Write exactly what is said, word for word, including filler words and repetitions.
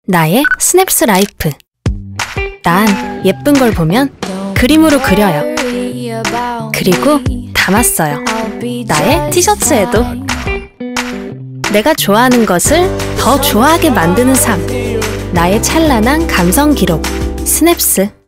나의 스냅스 라이프. 난 예쁜 걸 보면 그림으로 그려요. 그리고 담았어요. 나의 티셔츠에도. 내가 좋아하는 것을 더 좋아하게 만드는 삶. 나의 찬란한 감성 기록. 스냅스.